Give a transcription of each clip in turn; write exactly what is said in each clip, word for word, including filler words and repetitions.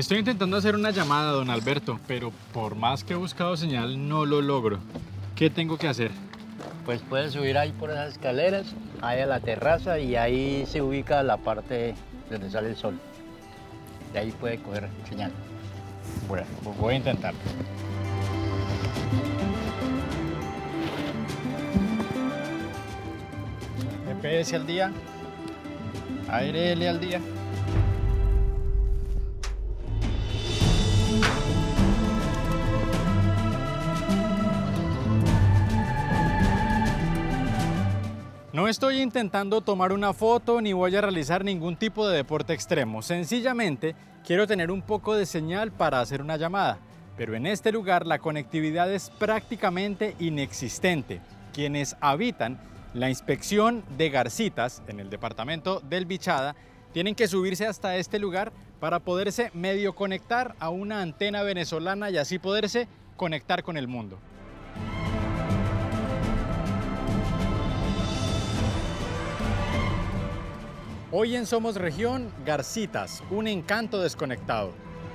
Estoy intentando hacer una llamada, don Alberto, pero por más que he buscado señal, no lo logro. ¿Qué tengo que hacer? Pues puedes subir ahí por esas escaleras, ahí a la terraza, y ahí se ubica la parte donde sale el sol. De ahí puede coger señal. Bueno, pues voy a intentarlo. G P S al día, A R L al día. No estoy intentando tomar una foto ni voy a realizar ningún tipo de deporte extremo. Sencillamente quiero tener un poco de señal para hacer una llamada. Pero en este lugar la conectividad es prácticamente inexistente. Quienes habitan la inspección de Garcitas, en el departamento del Bichada, tienen que subirse hasta este lugar para poderse medio conectar a una antena venezolana y así poderse conectar con el mundo. Hoy en Somos Región, Garcitas, un encanto desconectado.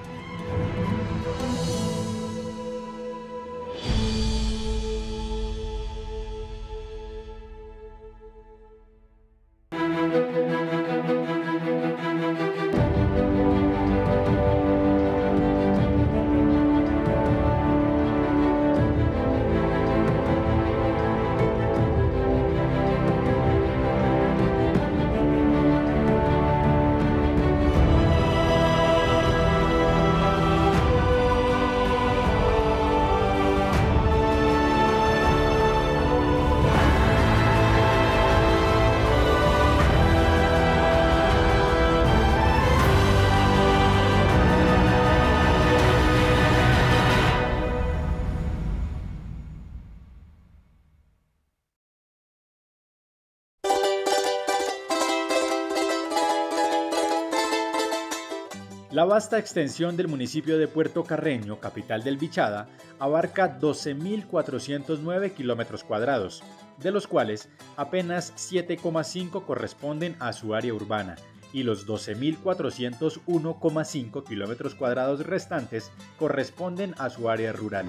La vasta extensión del municipio de Puerto Carreño, capital del Bichada, abarca doce mil cuatrocientos nueve kilómetros cuadrados, de los cuales apenas siete coma cinco corresponden a su área urbana y los doce mil cuatrocientos uno coma cinco kilómetros cuadrados restantes corresponden a su área rural.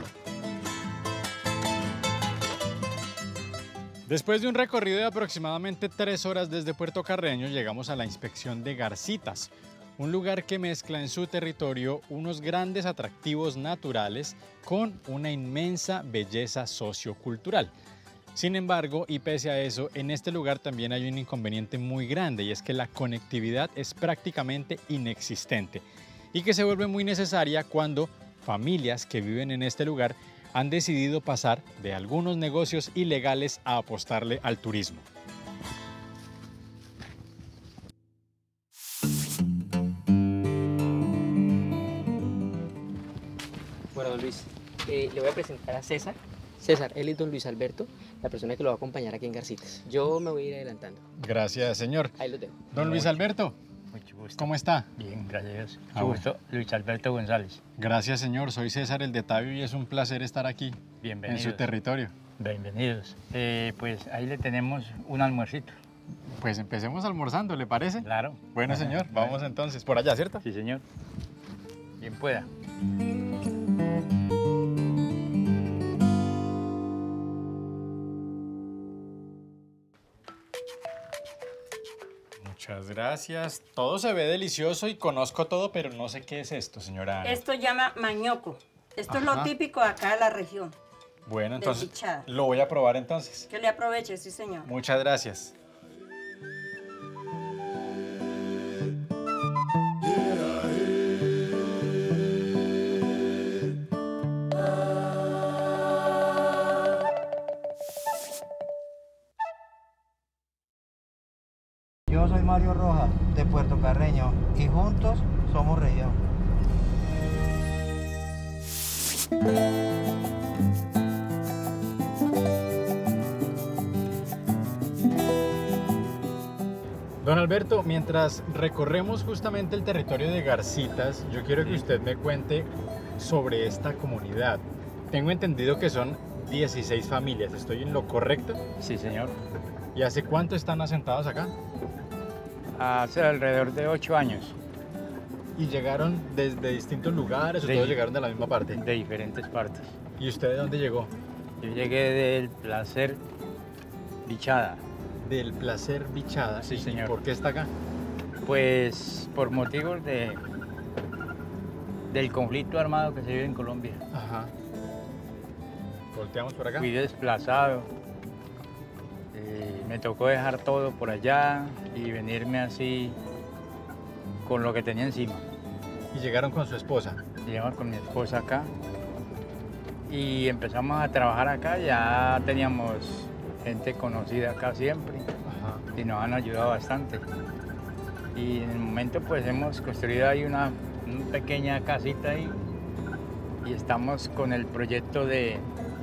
Después de un recorrido de aproximadamente tres horas desde Puerto Carreño, llegamos a la inspección de Garcitas, un lugar que mezcla en su territorio unos grandes atractivos naturales con una inmensa belleza sociocultural. Sin embargo, y pese a eso, en este lugar también hay un inconveniente muy grande y es que la conectividad es prácticamente inexistente y que se vuelve muy necesaria cuando familias que viven en este lugar han decidido pasar de algunos negocios ilegales a apostarle al turismo. Bueno, don Luis, eh, le voy a presentar a César. César, él es don Luis Alberto, la persona que lo va a acompañar aquí en Garcitas. Yo me voy a ir adelantando. Gracias, señor. Ahí lo dejo. Don Luis Alberto, Mucho gusto. ¿cómo está? Bien, gracias a Dios. Ah, Mucho gusto, Luis Alberto González. Gracias, señor. Soy César, el de Tabio, y es un placer estar aquí Bienvenidos. en su territorio. Bienvenidos. Eh, pues ahí le tenemos un almuercito. Pues empecemos almorzando, ¿le parece? Claro. Bueno, Ajá. señor, vamos entonces. Por allá, ¿cierto? Sí, señor. Bien pueda. Muchas gracias. Todo se ve delicioso y conozco todo, pero no sé qué es esto, señora Ana. Esto llama mañoco. Esto es Ajá. lo típico acá de la región. Bueno, entonces Bichada. lo voy a probar entonces. Que le aproveche, sí, señor. Muchas gracias. Yo soy Mario Rojas, de Puerto Carreño, y juntos somos región. Don Alberto, mientras recorremos justamente el territorio de Garcitas, yo quiero que usted me cuente sobre esta comunidad. Tengo entendido que son dieciséis familias, ¿estoy en lo correcto? Sí, señor. ¿Y hace cuánto están asentados acá? Hace alrededor de ocho años. ¿Y llegaron desde distintos lugares o Sí. todos llegaron de la misma parte? De diferentes partes. ¿Y usted de dónde llegó? Yo llegué del Placer Bichada. Del Placer Bichada. Sí, ¿Y señor. ¿Por qué está acá? Pues por motivos de del conflicto armado que se vive en Colombia. Ajá. Volteamos por acá. Fui desplazado. Eh, me tocó dejar todo por allá y venirme así con lo que tenía encima. Y llegaron con su esposa. Llegamos con mi esposa acá y empezamos a trabajar acá. Ya teníamos gente conocida acá siempre Ajá. y nos han ayudado bastante. Y en el momento pues hemos construido ahí una, una pequeña casita ahí y estamos con el proyecto de,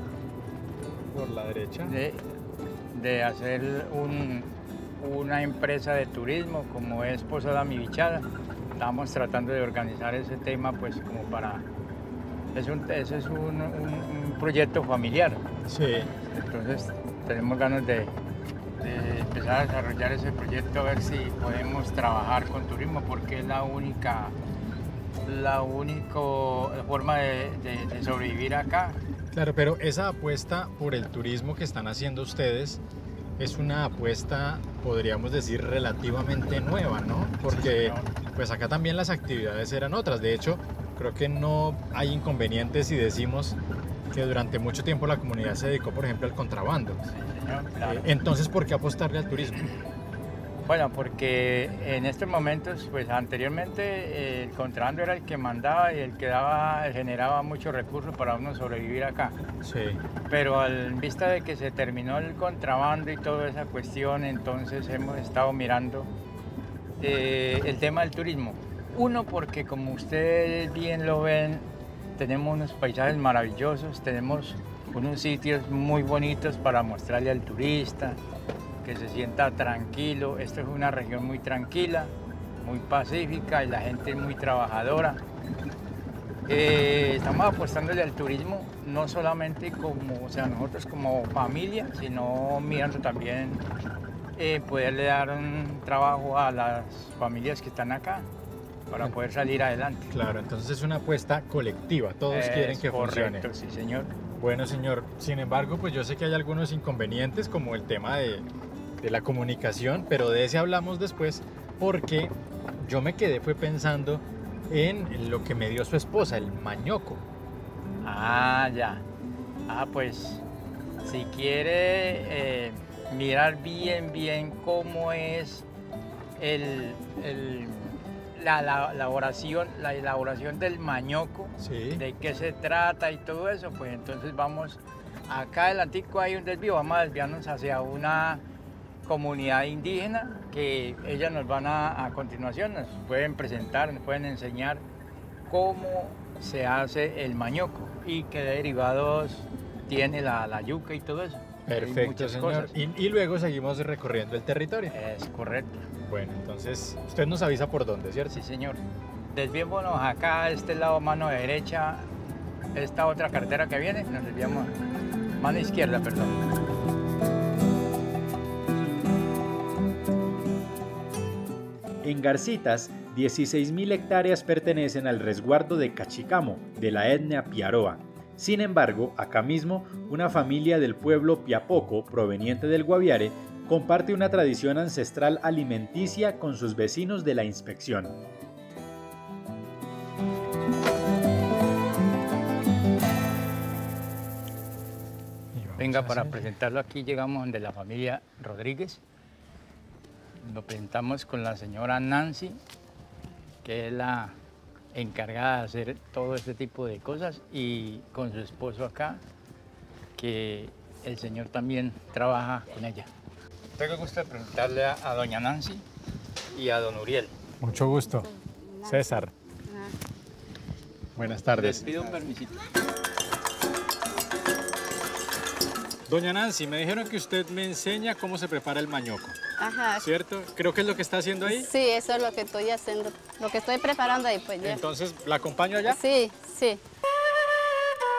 Por la derecha. de, de hacer un- una empresa de turismo como es Posada Mi Bichada. Estamos tratando de organizar ese tema pues como para... Es un, ese es un, un- un proyecto familiar, Sí. entonces tenemos ganas de, de empezar a desarrollar ese proyecto, a ver si podemos trabajar con turismo, porque es la única, la única forma de, de- de sobrevivir acá. Claro, pero esa apuesta por el turismo que están haciendo ustedes es una apuesta, podríamos decir, relativamente nueva, ¿no? Porque pues acá también las actividades eran otras. De hecho, creo que no hay inconvenientes si decimos que durante mucho tiempo la comunidad se dedicó, por ejemplo, al contrabando. Sí, señor, claro. Eh, Entonces, ¿por qué apostarle al turismo? Bueno, porque en estos momentos, pues anteriormente eh, el contrabando era el que mandaba y el que daba, generaba muchos recursos para uno sobrevivir acá. Sí. Pero al en vista de que se terminó el contrabando y toda esa cuestión, entonces hemos estado mirando eh, el tema del turismo. Uno, porque como ustedes bien lo ven, tenemos unos paisajes maravillosos, tenemos unos sitios muy bonitos para mostrarle al turista, que se sienta tranquilo. Esto es una región muy tranquila, muy pacífica y la gente es muy trabajadora. Eh, estamos apostándole al turismo, no solamente como, o sea, nosotros como familia, sino mirando también eh, poderle dar un trabajo a las familias que están acá para poder salir adelante. Claro, entonces es una apuesta colectiva, todos quieren Es que funcione. correcto, sí, señor. Bueno, señor, sin embargo, pues yo sé que hay algunos inconvenientes como el tema de, de la comunicación, pero de ese hablamos después porque yo me quedé fue pensando en lo que me dio su esposa, el mañoco. Ah, ya. Ah, pues, si quiere eh, mirar bien, bien cómo es el, el- la, la elaboración, la elaboración del mañoco, Sí. de qué se trata y todo eso, pues entonces vamos, acá adelantico hay un desvío, vamos a desviarnos hacia una comunidad indígena que ellas nos van a, a continuación, nos pueden presentar, nos pueden enseñar cómo se hace el mañoco y qué derivados tiene la, la yuca y todo eso. Hay Perfecto, muchas señor. cosas. Y, y luego seguimos recorriendo el territorio. Es correcto, Bueno, entonces usted nos avisa por dónde, ¿cierto? sí señor. Desviémonos acá a este lado mano derecha, esta otra carretera que viene, nos desviamos mano izquierda, perdón. En Garcitas, dieciséis mil hectáreas pertenecen al resguardo de Cachicamo, de la etnia Piaroa. Sin embargo, acá mismo, una familia del pueblo Piapoco, proveniente del Guaviare, comparte una tradición ancestral alimenticia con sus vecinos de la inspección. Y vamos Venga, a para hacer- presentarlo aquí llegamos donde la familia Rodríguez. Lo presentamos con la señora Nancy, que es la encargada de hacer todo este tipo de cosas, y con su esposo acá, que el señor también trabaja con ella. Tengo el gusto de presentarle a, a doña Nancy y a don Uriel. Mucho gusto. César. Buenas tardes. Les pido un permisito. Doña Nancy, me dijeron que usted me enseña cómo se prepara el mañoco, Ajá. ¿cierto? Creo que es lo que está haciendo ahí. Sí, eso es lo que estoy haciendo, lo que estoy preparando ahí, pues ya. Entonces, ¿la acompaño allá? Sí, sí.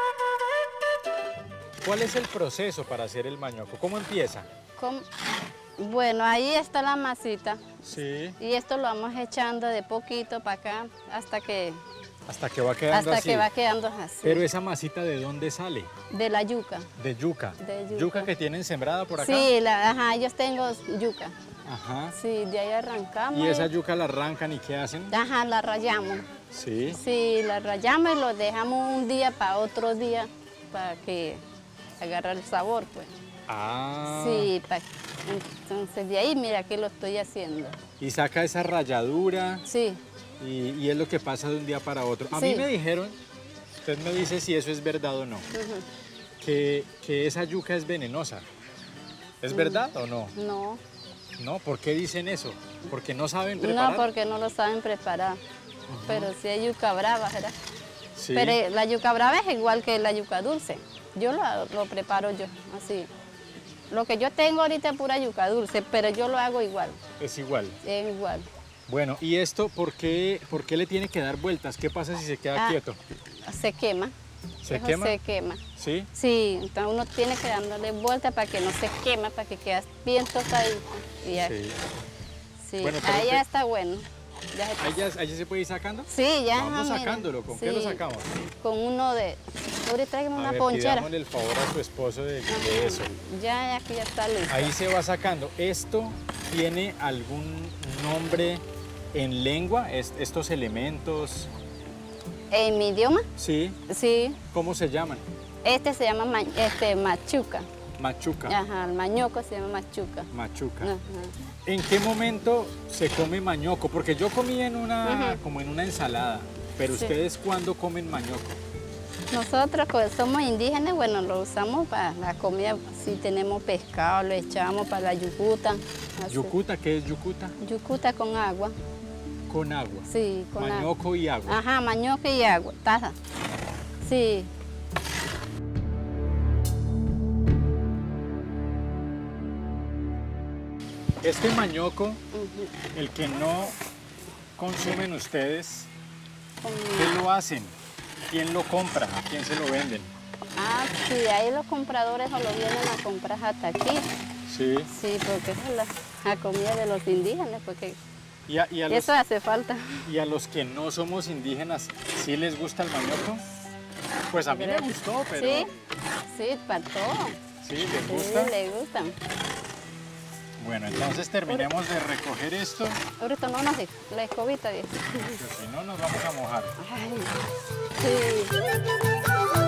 ¿Cuál es el proceso para hacer el mañoco? ¿Cómo empieza? ¿Cómo? Bueno, ahí está la masita. Sí. Y esto lo vamos echando de poquito para acá hasta que, Hasta que va quedando hasta así. que va quedando así. Pero esa masita, ¿de dónde sale? De la yuca. De yuca. De yuca. ¿Yuca que tienen sembrada por acá? Sí, la, ajá, ellos tengo yuca. Ajá. Sí, de ahí arrancamos. ¿Y esa yuca la arrancan y qué hacen? Ajá, la rayamos. Sí. Sí, la rayamos y lo dejamos un día para otro día para que agarre el sabor, pues. Ah. Sí, pa- entonces de ahí mira que lo estoy haciendo. Y saca esa ralladura Sí, y, y es lo que pasa de un día para otro. A Sí. mí me dijeron, usted me dice si eso es verdad o no, ujú. que, que esa yuca es venenosa. ¿Es verdad o no? No, No, ¿por qué dicen eso? ¿Porque no saben preparar? no porque no lo saben preparar. Pero sí hay yuca brava, ¿verdad? Sí. Pero la yuca brava es igual que la yuca dulce. Yo lo, lo preparo yo, así. Lo que yo tengo ahorita es pura yuca dulce, pero yo lo hago igual, Es igual. es igual. Bueno, ¿y esto por qué, por qué le tiene que dar vueltas? ¿Qué pasa si se queda Ah. quieto? Se quema. ¿Se Eso quema? Se quema. ¿Sí? Sí, entonces uno tiene que darle vuelta para que no se queme, para que quede bien tostadito. Y ya, Sí. sí. Bueno, pero ahí usted- ya está bueno. Ya se- ¿Ahí ya, ahí ya se puede ir sacando? Sí, ya. Vamos mira, sacándolo. ¿Con qué lo sí, sacamos? Con uno de... Ahorita tráigame A una ver, ponchera. pidámosle el favor a su esposo de, de eso. Ya, ya, aquí ya está listo. Ahí se va sacando. ¿Esto tiene algún nombre en lengua? ¿Est- ¿Estos elementos? En mi idioma, Sí. sí, ¿Cómo se llaman? este se llama ma- este, machuca. Machuca. Ajá, el mañoco se llama machuca. Machuca. Ajá. ¿En qué momento se come mañoco? Porque yo comí en una, Ujú. como en una ensalada. Pero Sí. ¿ustedes cuándo comen mañoco? Nosotros, pues somos indígenas, bueno, lo usamos para la comida. Si tenemos pescado, lo echamos para la yucuta. así. ¿Yucuta? ¿Qué es yucuta? Yucuta con agua, Con agua. sí, con agua. Mañoco y agua. Ajá, mañoco y agua, taza. Sí. Este mañoco, Ujú. el que no consumen ustedes, Con- ¿qué lo hacen? ¿Quién lo compra? ¿A quién se lo venden? Ah, sí, ahí los compradores o lo vienen a comprar hasta aquí. Sí. Sí, porque esa es la, la comida de los indígenas, porque ¿Y a, y a los, eso hace falta. y a los que no somos indígenas, ¿sí les gusta el mañoco? Pues a mí me gustó, pero Sí, sí, para todo. ¿sí les Sí, gusta? le gustan. Bueno, entonces terminemos de recoger esto, Ahorita no, no, sí, la escobita, dice. porque si no nos vamos a mojar. Ay, sí.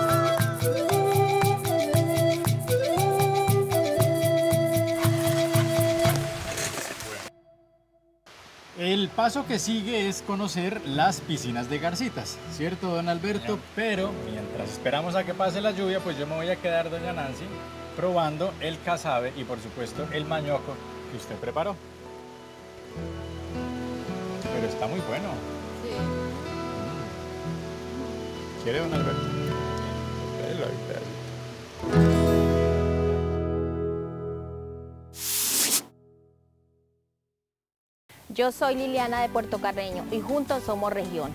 El paso que sigue es conocer las piscinas de Garcitas, ¿cierto, don Alberto? Pero mientras esperamos a que pase la lluvia, pues yo me voy a quedar, doña Nancy, probando el casabe y por supuesto el mañoco que usted preparó. Pero está muy bueno. ¿Quiere, don Alberto? Pelo, pelo. Yo soy Liliana de Puerto Carreño y juntos somos región.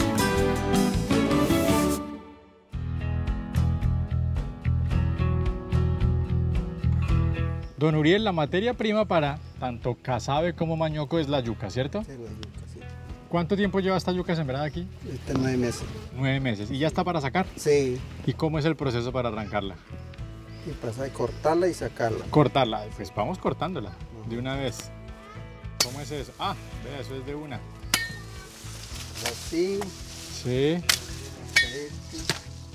Don Uriel, la materia prima para tanto casabe como mañoco es la yuca, ¿cierto? Sí, la yuca, sí. ¿Cuánto tiempo lleva esta yuca sembrada aquí? Este nueve meses. Nueve meses. ¿Y ya está para sacar? Sí, ¿Y cómo es el proceso para arrancarla? y pasa de cortarla y sacarla. Cortarla. Pues vamos cortándola de una vez. ¿Cómo es eso? Ah, vea, eso es de una. Así, Sí. así.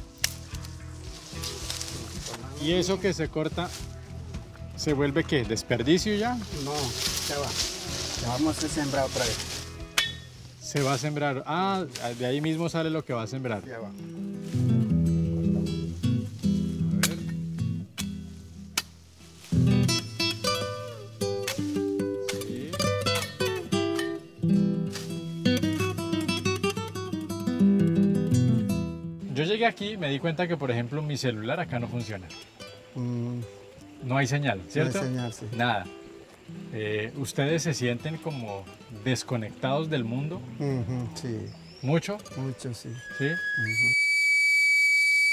¿Y eso que se corta se vuelve qué? ¿Desperdicio ya? No, ya va. Ya vamos a sembrar otra vez. Se va a sembrar. Ah, de ahí mismo sale lo que va a sembrar. Ya va. Sí. Yo llegué aquí y me di cuenta que, por ejemplo, mi celular acá no funciona. Mm, No hay señal, ¿cierto? señal, sí. Nada. Eh, ¿Ustedes se sienten como desconectados del mundo? ujú, sí, ¿Mucho? mucho, sí. ¿Sí? Ujú.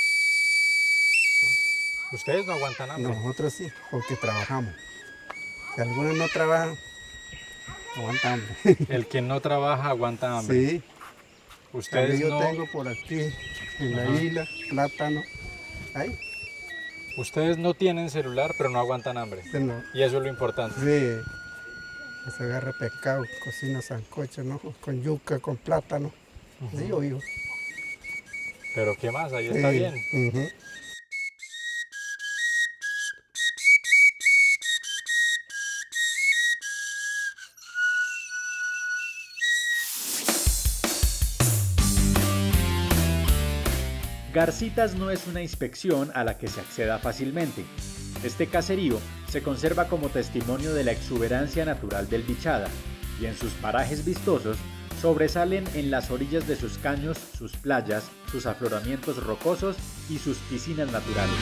¿Ustedes no aguantan hambre? Nosotros sí, porque trabajamos. Si algunos no trabajan, aguanta hambre. El que no trabaja aguanta hambre. Sí. Ustedes yo no... tengo por aquí, en Ajá. la isla, plátano. Ahí. Ustedes no tienen celular, pero no aguantan hambre. Sí, no. Y eso es lo importante. Sí. Se agarra pescado, cocina sancocho, ¿no? Con yuca, con plátano. Uh-huh. Sí, yo vivo. Pero ¿qué más? Ahí está Sí. bien. Uh-huh. Garcitas no es una inspección a la que se acceda fácilmente. Este caserío se conserva como testimonio de la exuberancia natural del Bichada, y en sus parajes vistosos sobresalen en las orillas de sus caños sus playas, sus afloramientos rocosos y sus piscinas naturales.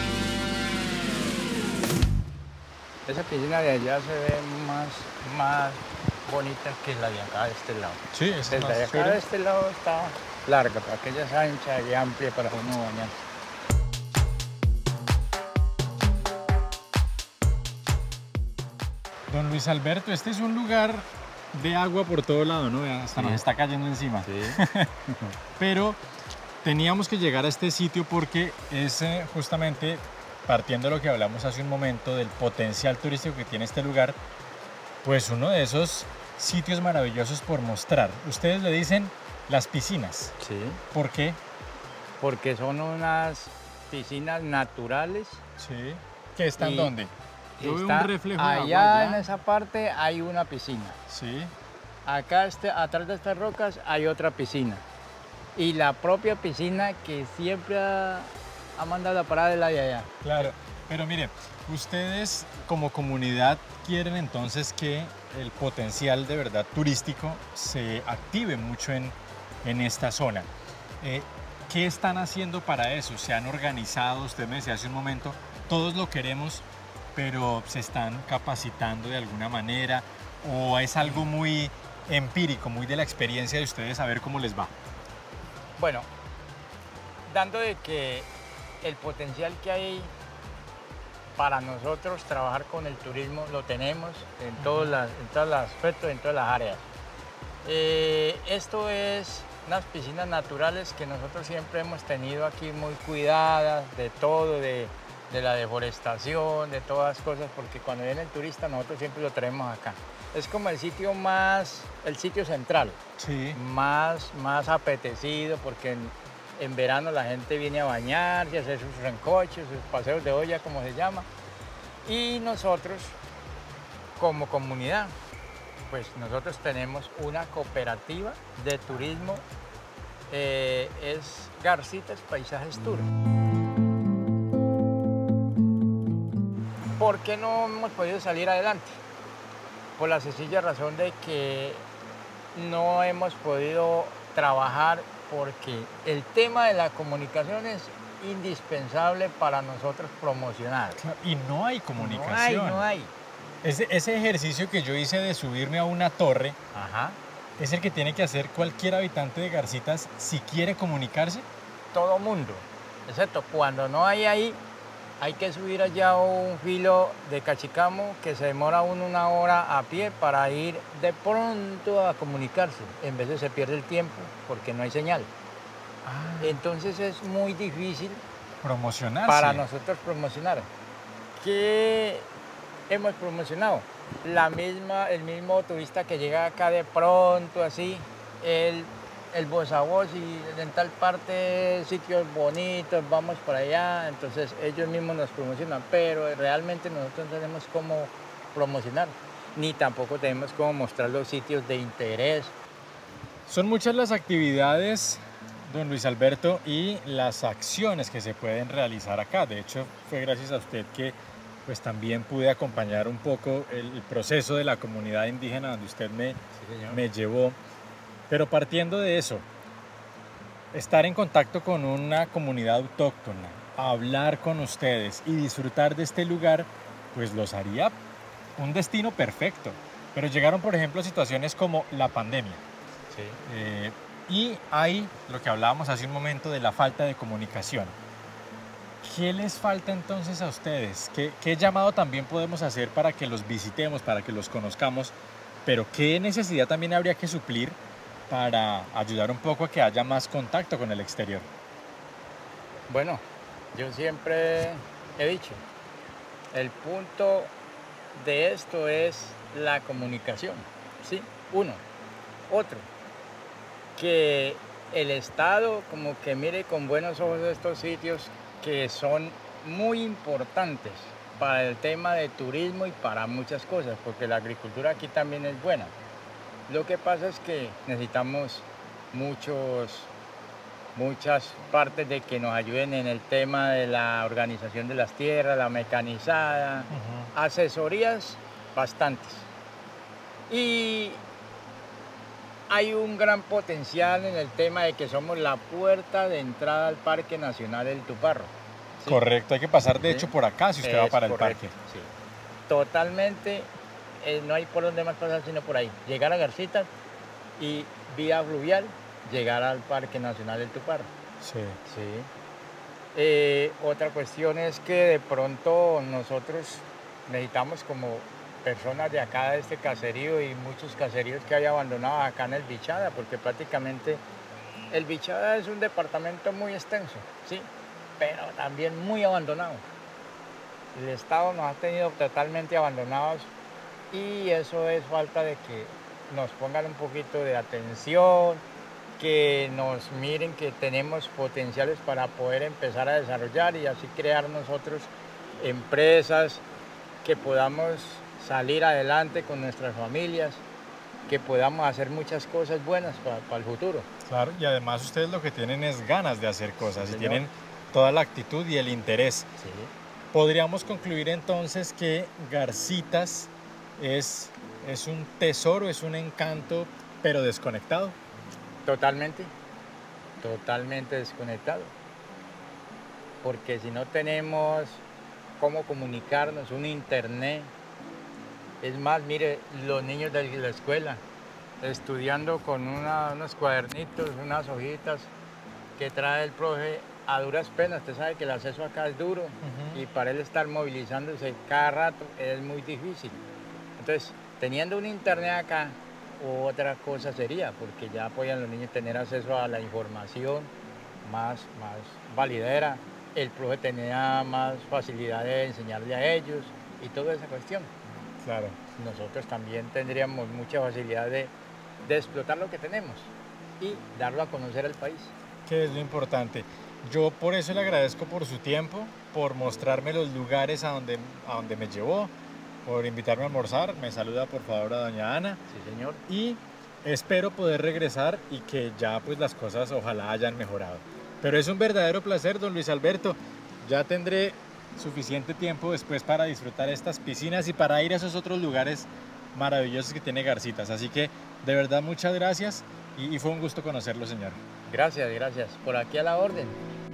Esa piscina de allá se ve más, más bonita que la de acá de este lado. Sí, es Desde más acá chévere. de este lado está larga, pero aquella es ancha y amplia para uno bañar. Don Luis Alberto, este es un lugar de agua por todo lado, ¿no? Vean, hasta Sí. nos está cayendo encima. Sí. Pero teníamos que llegar a este sitio porque es eh, justamente, partiendo de lo que hablamos hace un momento, del potencial turístico que tiene este lugar, pues uno de esos sitios maravillosos por mostrar. Ustedes le dicen las piscinas. Sí. ¿Por qué? Porque son unas piscinas naturales. Sí. ¿Que están Y dónde? Yo veo Está un reflejo de allá agua allá. en esa parte hay una piscina. Sí. Acá este, atrás de estas rocas hay otra piscina. Y la propia piscina que siempre ha, ha mandado a parar de la de allá. Claro, pero mire, ustedes como comunidad quieren entonces que el potencial de verdad turístico se active mucho en, en esta zona. Eh, ¿Qué están haciendo para eso? ¿Se han organizado? Usted me decía hace un momento, todos lo queremos, pero ¿se están capacitando de alguna manera? ¿O es algo muy empírico, muy de la experiencia de ustedes, a ver cómo les va? Bueno, dando de que el potencial que hay para nosotros trabajar con el turismo lo tenemos en todos, las, en todos los aspectos, en todas las áreas. Eh, esto es unas piscinas naturales que nosotros siempre hemos tenido aquí muy cuidadas de todo, de, de la deforestación, de todas las cosas, porque cuando viene el turista nosotros siempre lo traemos acá. Es como el sitio más, el sitio central, Sí. más, más apetecido, porque en, en verano la gente viene a bañarse, a hacer sus rencoches, sus paseos de olla, como se llama. Y nosotros, como comunidad, pues nosotros tenemos una cooperativa de turismo, eh, es Garcitas Paisajes Tour. ¿Por qué no hemos podido salir adelante? Por la sencilla razón de que no hemos podido trabajar porque el tema de la comunicación es indispensable para nosotros promocionar. Y no hay No comunicación. hay, no hay. Ese, ese ejercicio que yo hice de subirme a una torre Ajá. es el que tiene que hacer cualquier habitante de Garcitas si quiere comunicarse. Todo mundo, excepto cuando no hay ahí, hay que subir allá un filo de Cachicamo que se demora uno una hora a pie para ir de pronto a comunicarse. En vez de se pierde el tiempo porque no hay señal. Entonces es muy difícil Promocionarse. para nosotros promocionar. ¿Qué hemos promocionado? La misma, el mismo turista que llega acá de pronto así, el, el voz a voz y en tal parte sitios bonitos, vamos para allá, entonces ellos mismos nos promocionan, pero realmente nosotros no tenemos cómo promocionar, ni tampoco tenemos cómo mostrar los sitios de interés. Son muchas las actividades, don Luis Alberto, y las acciones que se pueden realizar acá. De hecho, fue gracias a usted que pues también pude acompañar un poco el, el proceso de la comunidad indígena donde usted me, Sí, señor. me llevó. Pero partiendo de eso, estar en contacto con una comunidad autóctona, hablar con ustedes y disfrutar de este lugar, pues los haría un destino perfecto. Pero llegaron, por ejemplo, situaciones como la pandemia. Sí. Eh, y hay lo que hablábamos hace un momento de la falta de comunicación. ¿Qué les falta entonces a ustedes? ¿Qué, qué llamado también podemos hacer para que los visitemos, para que los conozcamos? Pero ¿qué necesidad también habría que suplir para ayudar un poco a que haya más contacto con el exterior? Bueno, yo siempre he dicho, el punto de esto es la comunicación, ¿sí? Uno. Otro, que el Estado como que mire con buenos ojos estos sitios que son muy importantes para el tema de turismo y para muchas cosas, porque la agricultura aquí también es buena. Lo que pasa es que necesitamos muchos, muchas partes de que nos ayuden en el tema de la organización de las tierras, la mecanizada, uh-huh. asesorías bastantes. Y hay un gran potencial en el tema de que somos la puerta de entrada al Parque Nacional del Tuparro. ¿Sí? Correcto, hay que pasar de hecho por acá si usted es va para correcto, el parque. Sí. Totalmente, eh, no hay por dónde más pasar sino por ahí. Llegar a Garcitas y vía fluvial llegar al Parque Nacional del Tuparro. Sí. Sí. Eh, otra cuestión es que de pronto nosotros necesitamos como personas de acá de este caserío y muchos caseríos que hay abandonados acá en el Bichada, porque prácticamente el Bichada es un departamento muy extenso, sí, pero también muy abandonado. El Estado nos ha tenido totalmente abandonados y eso es falta de que nos pongan un poquito de atención, que nos miren que tenemos potenciales para poder empezar a desarrollar y así crear nosotros empresas que podamos salir adelante con nuestras familias, que podamos hacer muchas cosas buenas para, para el futuro. Claro, y además ustedes lo que tienen es ganas de hacer cosas, sí, y tienen toda la actitud y el interés. Sí. Podríamos concluir entonces que Garcitas es, es un tesoro, es un encanto, pero desconectado. Totalmente, totalmente desconectado. Porque si no tenemos cómo comunicarnos, un internet. Es más, mire, los niños de la escuela, estudiando con una, unos cuadernitos, unas hojitas que trae el profe a duras penas. Usted sabe que el acceso acá es duro uh-huh. y para él estar movilizándose cada rato es muy difícil. Entonces, teniendo un internet acá, otra cosa sería, porque ya apoyan los niños tener acceso a la información más, más validera. El profe tenía más facilidad de enseñarle a ellos y toda esa cuestión. Claro. Nosotros también tendríamos mucha facilidad de, de explotar lo que tenemos y darlo a conocer al país. Que es lo importante. Yo por eso le agradezco por su tiempo, por mostrarme los lugares a donde, a donde me llevó, por invitarme a almorzar. Me saluda por favor a doña Ana. Sí, señor. Y espero poder regresar y que ya pues las cosas ojalá hayan mejorado. Pero es un verdadero placer, don Luis Alberto. Ya tendré suficiente tiempo después para disfrutar estas piscinas y para ir a esos otros lugares maravillosos que tiene Garcitas. Así que de verdad muchas gracias y, y fue un gusto conocerlo, señor. Gracias, gracias. Por aquí a la orden.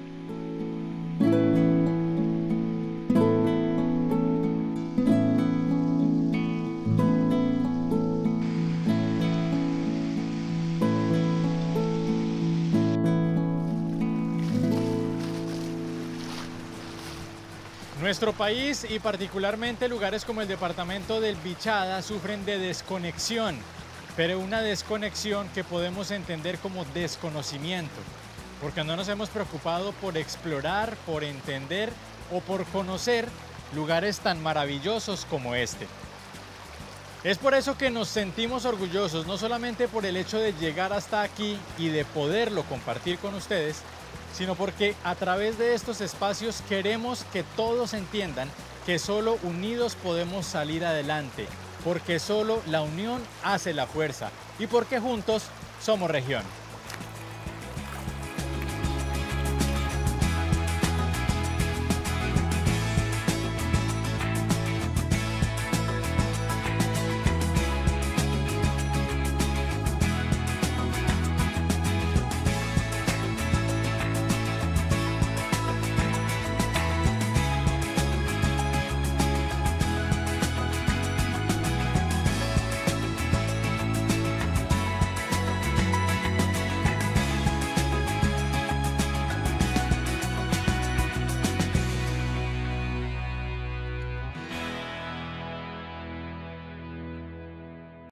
Nuestro país y particularmente lugares como el departamento del Bichada sufren de desconexión, pero una desconexión que podemos entender como desconocimiento, porque no nos hemos preocupado por explorar, por entender o por conocer lugares tan maravillosos como este. Es por eso que nos sentimos orgullosos, no solamente por el hecho de llegar hasta aquí y de poderlo compartir con ustedes, sino porque a través de estos espacios queremos que todos entiendan que solo unidos podemos salir adelante, porque solo la unión hace la fuerza y porque juntos somos región.